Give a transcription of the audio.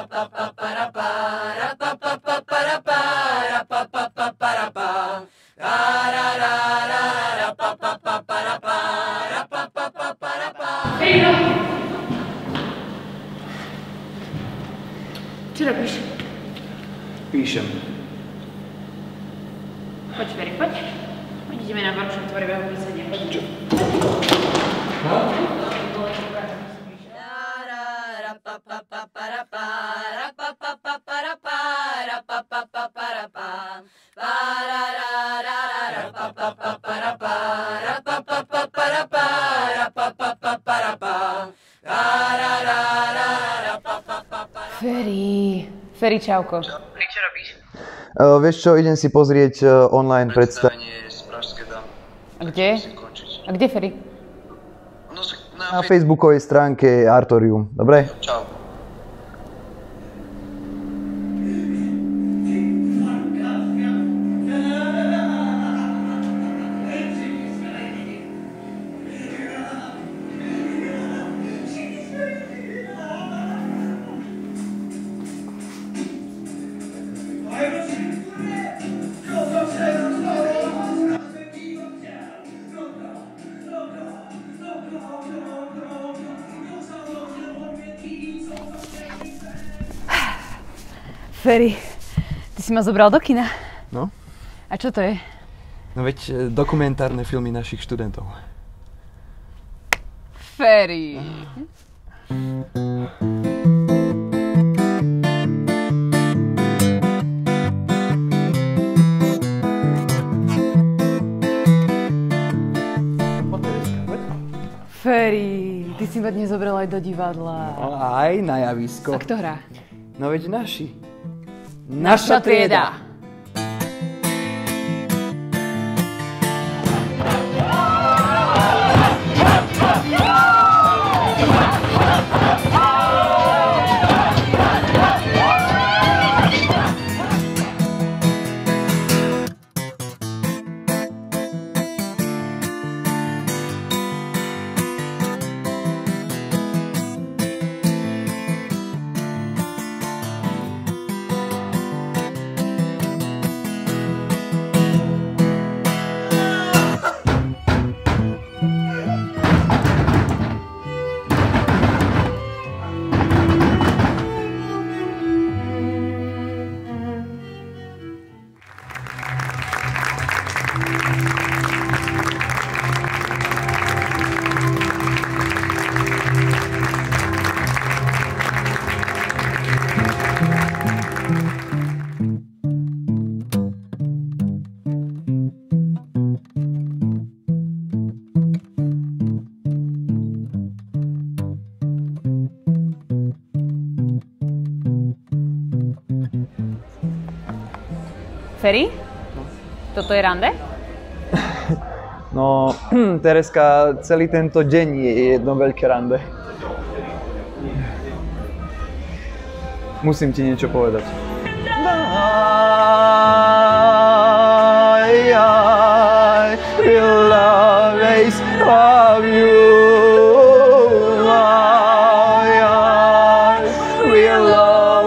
Čo robíš? Píšem. Poď, Feri, poď. Poď, ideme na workshop tvorivého písania. Poď. Čo? Feri, čauko. Čo robíš? Vieš čo, idem si pozrieť online Predstavenie z Pražské dámy. A kde? A kde, Feri? No, na facebookovej stránke Artorium, dobre? Čau. Feri, ty si ma zobral do kina. No? A čo to je? No veď dokumentárne filmy našich študentov. Feri. Feri, ty si ma dnes zobral aj do divadla. Aj na javisko. A kto hrá? No veď naši. Naša trieda. Feri? Toto je rande? No, Tereska, celý tento deň je jedno veľké rande. Musím ti niečo povedať. I will always love you. I will